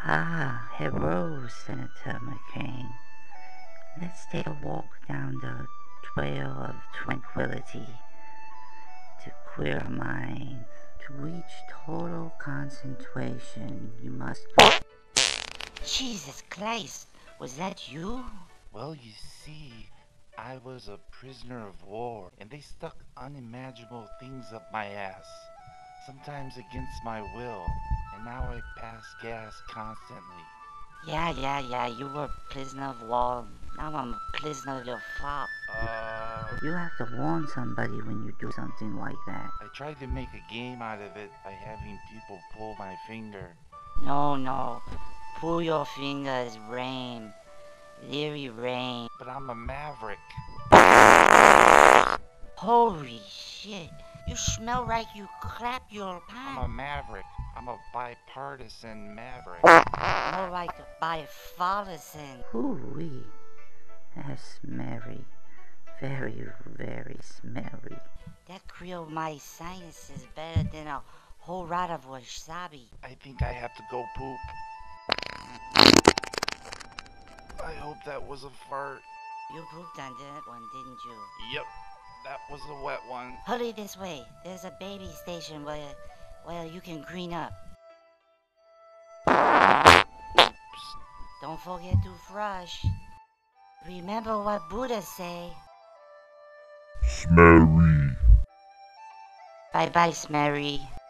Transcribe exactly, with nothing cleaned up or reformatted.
Ah, hello, Senator McCain. Let's take a walk down the trail of tranquility to clear our minds. To reach total concentration, you must... Jesus Christ, was that you? Well, you see, I was a prisoner of war, and they stuck unimaginable things up my ass, sometimes against my will, and now I pass gas constantly. Yeah, yeah, yeah, you were a prisoner of war. Now I'm a prisoner of your fault. Uh, You have to warn somebody when you do something like that. I tried to make a game out of it by having people pull my finger. No, no. Pull your fingers, rain. Leary rain. But I'm a maverick. Holy shit. You smell like you clap your I'm pants. a maverick. I'm a bipartisan maverick. More like a bipartisan. Hoo-wee. That's smelly. Very, very smelly. That Creole my sinus is better than a whole lot of wasabi. I think I have to go poop. I hope that was a fart. You pooped on that one, didn't you? Yep, that was a wet one. Hurry this way. There's a baby station where, where you can green up. Oops. Don't forget to flush. Remember what Buddha say. Smelly. Bye bye, Smerry.